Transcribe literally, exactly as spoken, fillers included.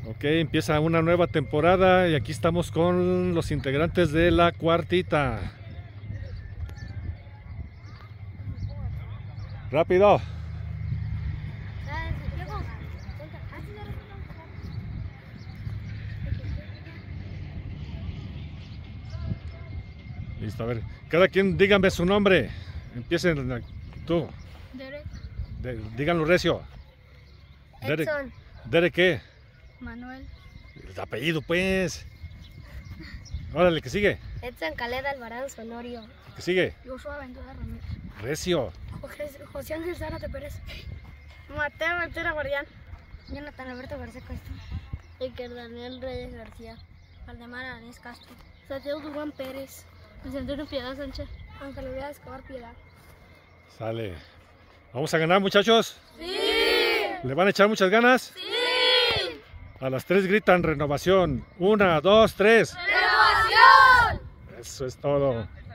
Ok, empieza una nueva temporada y aquí estamos con los integrantes de la cuartita. Rápido. Listo, a ver, cada quien díganme su nombre. Empiecen tú. Derek. De, díganlo recio. Derek. Edson. ¿Derek qué? Manuel. El apellido, pues. Órale, ¿qué sigue? Edson Caleda Alvarado Sonorio. ¿Qué sigue? Joshua Ventura Ramírez. Recio. José, José Ángel Zárate Pérez. Mateo Ventura Guardián. Jonathan Alberto García Castro. Iker Daniel Reyes García. Valdemar Aranés Castro. Santiago Dubán Pérez. Vicente Piedad Sánchez. Ángel Urias Escobar Piedad. Sale. ¿Vamos a ganar, muchachos? ¡Sí! ¿Le van a echar muchas ganas? ¡Sí! A las tres gritan renovación. Una, dos, tres. ¡Renovación! Eso es todo.